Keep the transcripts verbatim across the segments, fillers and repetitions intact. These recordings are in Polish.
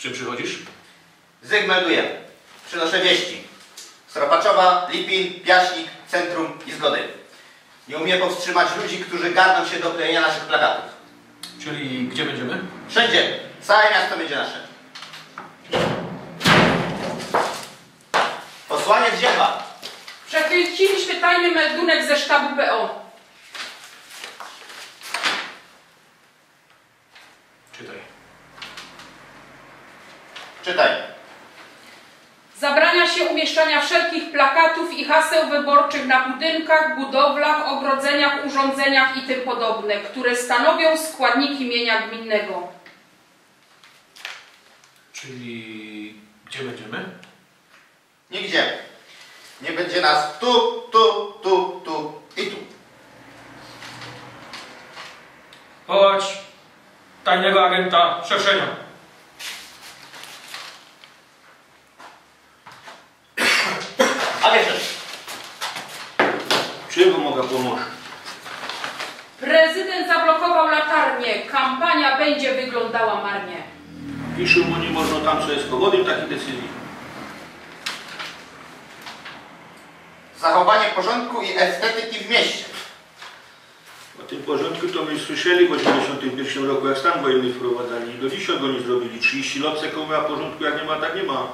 czym przychodzisz? Zyg melduje. Przynoszę wieści. Stropaczowa, Lipin, Piaśnik, Centrum i Zgody. Nie umie powstrzymać ludzi, którzy garną się do klejenia naszych plakatów. Czyli gdzie będziemy? Wszędzie. Całe miasto będzie nasze. Posłaniec Zięba. Przechwyciliśmy tajny meldunek ze sztabu P O. Czytaj. Czytaj. Zabrania się umieszczania wszelkich plakatów i haseł wyborczych na budynkach, budowlach, ogrodzeniach, urządzeniach i tym podobne, które stanowią składniki mienia gminnego. Czyli gdzie będziemy? Nigdzie. Nie będzie nas tu, tu, tu, tu i tu. Chodź, tajnego agenta Szerszenia. A wiesz, Czym mogę pomóc? Prezydent zablokował latarnię. Kampania będzie wyglądała marnie. Pisze mu, nie można tam sobie z powodu takich decyzji. zachowanie porządku i estetyki w mieście. O tym porządku to my słyszeli w osiemdziesiątym pierwszym roku, jak stan wojenny wprowadzali. Do dzisiaj go nie zrobili. trzydzieści lat sekowy, a porządku jak nie ma, tak nie ma.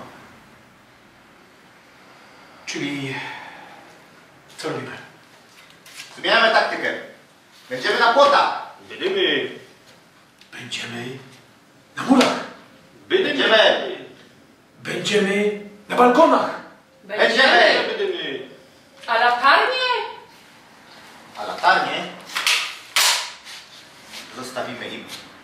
Czyli co robimy? Zmieniamy taktykę. Będziemy na płotach. Będziemy. Będziemy na murach. Będziemy. Będziemy na balkonach. Będziemy. Będziemy. A latarnie? A latarnie zostawimy im.